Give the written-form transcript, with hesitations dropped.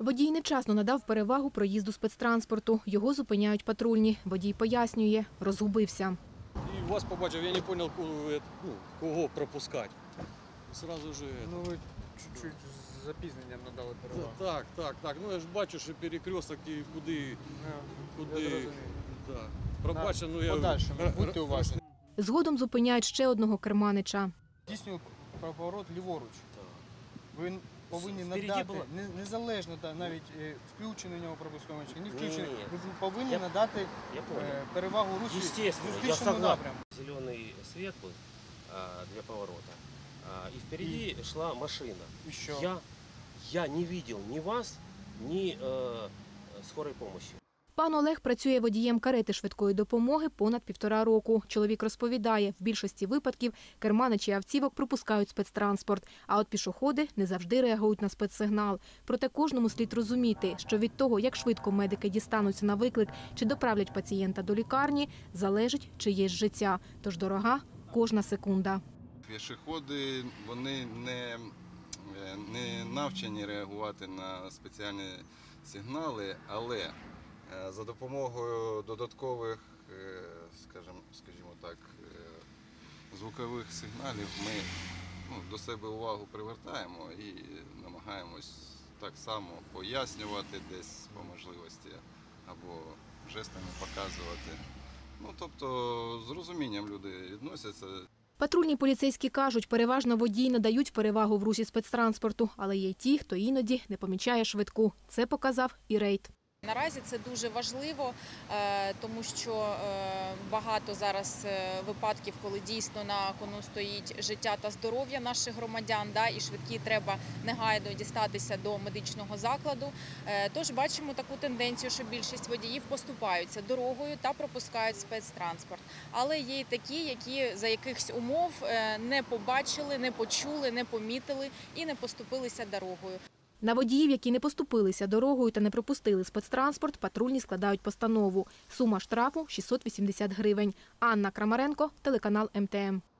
Водій невчасно надав перевагу проїзду спецтранспорту. Його зупиняють патрульні. Водій пояснює – розгубився. І вас побачив, я не зрозумів, кого пропускати. Сразу же... Ну, ви чуть-чуть з запізненням надали перевагу. Так. Ну, я ж бачу, що перекресток і куди... Я зрозумів. Да. Пробачте, ну я... Подальшому, будьте уважні. Згодом зупиняють ще одного керманича. Здійснює поворот ліворуч. Ви повинні надати, незалежно навіть включений у нього пропусковий чи не включений, ви повинні надати перевагу русі зустрічному напрямку. Зеленый свет был для поворота, и впереди шла машина. И что? Я не видел ни вас, ни скорой помощи. Пан Олег працює водієм карети швидкої допомоги понад 1,5 року. Чоловік розповідає, в більшості випадків керманичі автівок пропускають спецтранспорт, а от пішоходи не завжди реагують на спецсигнал. Проте кожному слід розуміти, що від того, як швидко медики дістануться на виклик чи доправлять пацієнта до лікарні, залежить чиєсь життя. Тож дорога кожна секунда. Пішоходи, вони не навчені реагувати на спеціальні сигнали, але за допомогою додаткових, скажімо так, звукових сигналів ми до себе увагу привертаємо і намагаємось так само пояснювати десь по можливості або жестами показувати. Тобто з розумінням люди відносяться. Патрульні поліцейські кажуть, переважно водії надають перевагу в русі спецтранспорту, але є й ті, хто іноді не помічає швидку. Це показав і рейд. Наразі це дуже важливо, тому що багато зараз випадків, коли дійсно на кону стоїть життя та здоров'я наших громадян, і швидкі треба негайно дістатися до медичного закладу. Тож бачимо таку тенденцію, що більшість водіїв поступаються дорогою та пропускають спецтранспорт. Але є й такі, які за якихось умов не побачили, не почули, не помітили і не поступилися дорогою. На водіїв, які не поступилися дорогою та не пропустили спецтранспорт, патрульні складають постанову. Сума штрафу – 680 гривень. Анна Крамаренко, телеканал МТМ.